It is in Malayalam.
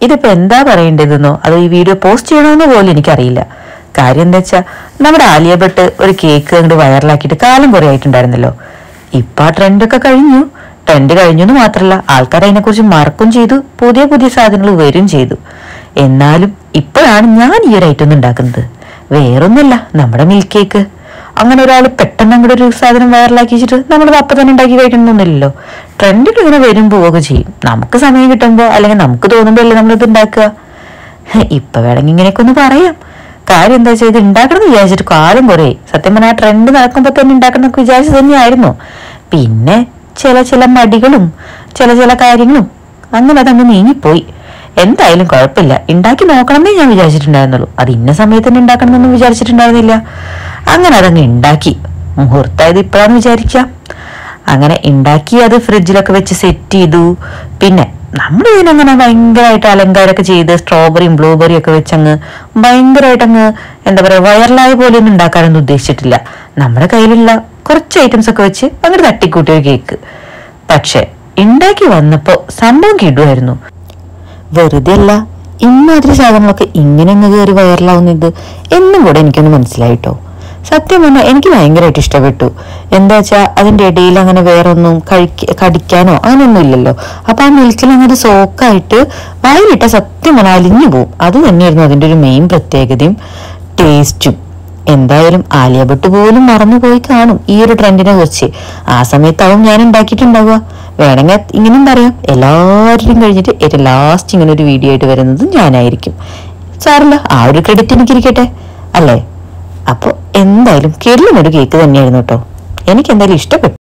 ഇതിപ്പോ എന്താ പറയേണ്ടതെന്നോ അതോ ഈ വീഡിയോ പോസ്റ്റ് ചെയ്യണമെന്നോ പോലും എനിക്കറിയില്ല. കാര്യം എന്താ വെച്ചാ നമ്മുടെ ആലിയ ഭട്ട് ഒരു കേക്ക് അങ്ങോട്ട് വൈറലാക്കിയിട്ട് കാലം കുറെ ആയിട്ടുണ്ടായിരുന്നല്ലോ. ഇപ്പൊ ആ ട്രെൻഡൊക്കെ കഴിഞ്ഞു. ട്രെൻഡ് കഴിഞ്ഞു എന്ന് മാത്രമല്ല, ആൾക്കാർ അതിനെക്കുറിച്ച് മറക്കും ചെയ്തു, പുതിയ പുതിയ സാധനങ്ങൾ വരും ചെയ്തു. എന്നാലും ഇപ്പോഴാണ് ഞാൻ ഈ ഒരു ഐറ്റം ഉണ്ടാക്കുന്നത്. വേറൊന്നുമല്ല, നമ്മുടെ മിൽക്ക് കേക്ക്. അങ്ങനെ ഒരാൾ പെട്ടെന്ന് അങ്ങോട്ട് ഒരു സാധനം വൈറലാക്കി വെച്ചിട്ട് നമ്മളത് അപ്പം തന്നെ ഉണ്ടാക്കി കഴിക്കണമെന്നൊന്നുമില്ലല്ലോ. ട്രെൻഡുകൾ ഇങ്ങനെ വരും പോവുക ചെയ്യും. നമുക്ക് സമയം കിട്ടുമ്പോൾ അല്ലെങ്കിൽ നമുക്ക് തോന്നുമ്പോൾ അല്ലേ നമ്മളിത് ഉണ്ടാക്കുക. ഇപ്പൊ വേണമെങ്കിൽ ഇങ്ങനെയൊക്കെ ഒന്ന് പറയാം. കാര്യം എന്താ വെച്ചാൽ ഇത് ഉണ്ടാക്കണമെന്ന് വിചാരിച്ചിട്ട് കാലം കുറേ. സത്യം പറഞ്ഞാൽ ആ ട്രെൻഡ് നടക്കുമ്പോൾ തന്നെ ഉണ്ടാക്കണമെന്നൊക്കെ വിചാരിച്ചു തന്നെയായിരുന്നു. പിന്നെ ചില മടികളും ചില കാര്യങ്ങളും അങ്ങനെ അതങ്ങ് നീങ്ങിപ്പോയി. എന്തായാലും കുഴപ്പമില്ല, ഉണ്ടാക്കി നോക്കണമെന്നേ ഞാൻ വിചാരിച്ചിട്ടുണ്ടായിരുന്നുള്ളൂ. അത് ഇന്ന സമയത്ത് തന്നെ ഉണ്ടാക്കണമെന്നൊന്നും വിചാരിച്ചിട്ടുണ്ടായിരുന്നില്ല. അങ്ങനെ അതങ്ങ് ഉണ്ടാക്കി. മുഹൂർത്തായത് ഇപ്പോഴാന്ന് വിചാരിക്കാം. അങ്ങനെ ഉണ്ടാക്കി അത് ഫ്രിഡ്ജിലൊക്കെ വെച്ച് സെറ്റ് ചെയ്തു. പിന്നെ നമ്മൾ ഇതിനങ്ങനെ ഭയങ്കരമായിട്ട് അലങ്കാരമൊക്കെ ചെയ്ത് സ്ട്രോബെറിയും ബ്ലൂബെറിയും ഒക്കെ വെച്ചങ്ങ് ഭയങ്കരമായിട്ടങ്ങ് എന്താ പറയുക വൈറലായ പോലെ ഒന്നും ഉണ്ടാക്കാനൊന്നും ഉദ്ദേശിച്ചിട്ടില്ല. നമ്മുടെ കയ്യിലുള്ള കുറച്ച് ഐറ്റംസ് ഒക്കെ വെച്ച് അങ്ങനെ തട്ടിക്കൂട്ടിയ കേക്ക്. പക്ഷെ ഉണ്ടാക്കി വന്നപ്പോ സംഭവം കിടുവായിരുന്നു. വെറുതെ അല്ല, ഇമ്മാതിരി സാധനങ്ങളൊക്കെ ഇങ്ങനെ അങ്ങ് കയറി വൈറലാവുന്നത് എന്നും കൂടെ എനിക്കൊന്ന് മനസ്സിലായിട്ടോ. സത്യം പറഞ്ഞാൽ എനിക്ക് ഭയങ്കരമായിട്ട് ഇഷ്ടപ്പെട്ടു. എന്താ വെച്ചാൽ അതിന്റെ ഇടയിൽ അങ്ങനെ വേറെ ഒന്നും കടിക്കാനോ അങ്ങനെയൊന്നും ഇല്ലല്ലോ. അപ്പൊ ആ മിൽക്കിൽ അങ്ങനെ സോക്കായിട്ട് വായിലിട്ട സത്യം പറഞ്ഞാൽ അലിഞ്ഞു പോവും. അത് തന്നെയായിരുന്നു അതിന്റെ ഒരു മെയിൻ പ്രത്യേകതയും ടേസ്റ്റും. എന്തായാലും ആലിയ ഭട്ട് പോലും മറന്നുപോയി കാണും ഈ ഒരു ട്രെൻഡിനെ കുറിച്ച്. ആ സമയത്താവും ഞാൻ ഉണ്ടാക്കിയിട്ടുണ്ടാവുക. വേണമെങ്കിൽ ഇങ്ങനെയും പറയാം, എല്ലാവരും കഴിഞ്ഞിട്ട് ഏറ്റവും ലാസ്റ്റ് ഇങ്ങനെ ഒരു വീഡിയോ ആയിട്ട് വരുന്നത് ഞാനായിരിക്കും. സാറില്ല, ആ ഒരു ക്രെഡിറ്റ് എനിക്കിരിക്കട്ടെ അല്ലേ. അപ്പൊ എന്തായാലും കിടിലൻ ഒരു കേക്ക് തന്നെയായിരുന്നു കേട്ടോ. എനിക്ക് എന്തായാലും ഇഷ്ടപ്പെട്ടു.